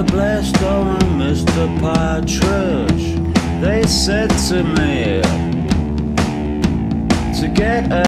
Blastow and Mr. Partridge, they said to me, to get